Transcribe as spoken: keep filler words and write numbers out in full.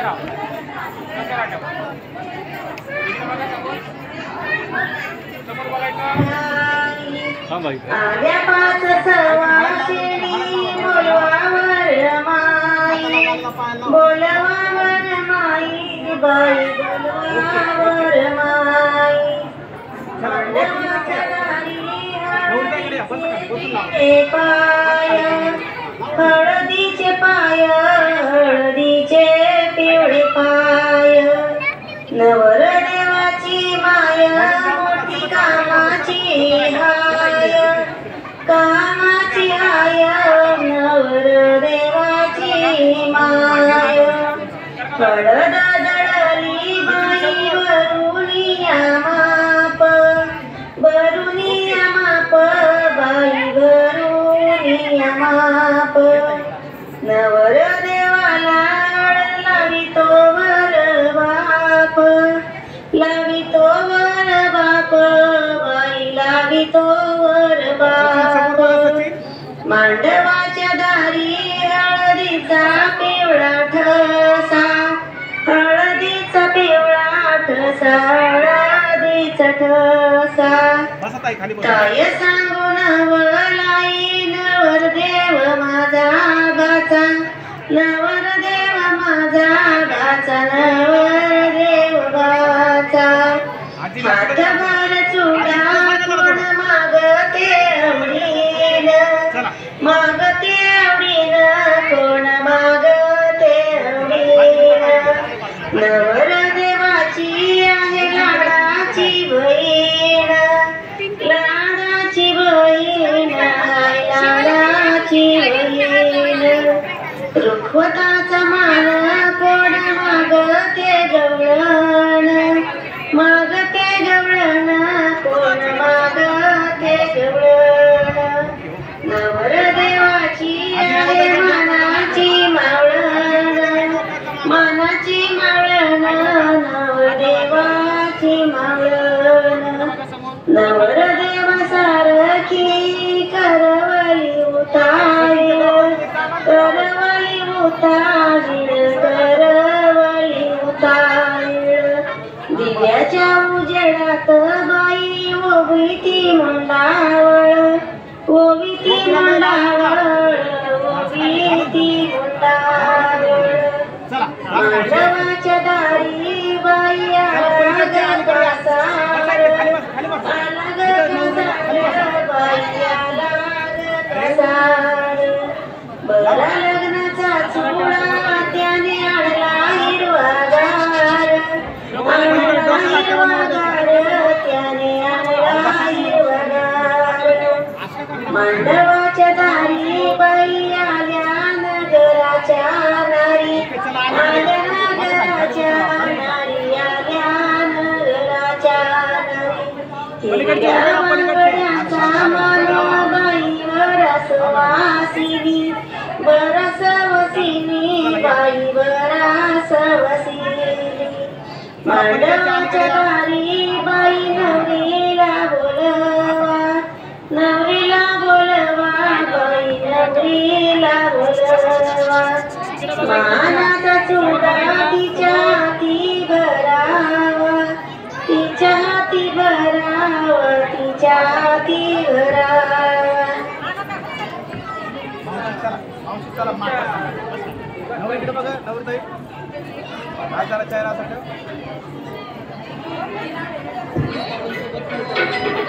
आल्या पाच सवाशिणी बोलवावर माई बोलवावर माई बाई बोलवावर माई मांडवाच्या दारी पाय हळदीचे पाय हळदीचे पिवळे पाय नवरदेवाची माय मोठी कामाची हाय कामाची हाय नवरदेवाची माय हळद दळली बाई वरुनिया माप वरुनिया माप बाई वरुनिया माप नवरदेवाला लावितो वर बाप लावितो वर बाप बाई लावितो वर बाप मांडवाच्या दारी हळदीचा पिवळा ठसा हळदीचा पिवळा ठसा हळदीचा ठसा काय सांगू नवलाई नवरदेव माझा गाचा नवरदेव माझा गाचा नवरदेव गाचा हातभर चुडा कोण मागते आवडीन मागते आवडीन कोण मागते आवडीन नवरदेवाची आहे लाडाची बहीण लाडाची बहीण लाडाची बहीण रुखवताचा मान कोण मागते गवळण मागते गवळण कोण मागते गवळण नवरदेवाची आहे मानाची मावळण मानाची मावळण नवरदेवाची मावळण नवरदेवा सारखी करवली उतारील करवली उतारील करवली उतारील दिव्याच्या उजेडात बाई ओवीती मंडावळ ओवीती मंडावळ ओवीती मंडावळ मांडवाच्या दारी बाई आला ग कसार आला ग कसार बाई आला ग कसार बरा लग्नाचा चुडा त्याने आणला हिरवागार आणला हिरवागार त्याने आणला हिरवागार मांडवाच्या दारी बाई आल्या नगराच्या नारी आल्या नगराच्या नारी आल्या नगराच्या नारी हिरव्या वांगड्याचा मानव बाई वरस वासिनी बरस वसिनी बाई बरस वसिनी मांडवाच्या दारी बाई नवरीला बोलवा नवरीला बोलवा बाई नवरीला बोलवा मानाचा चुडा तिच्या हाती भरावा तिच्या हाती भरावा तिच्या हाती भरावा नवरीकडे बघा नवरीताई काय जरा चेहरा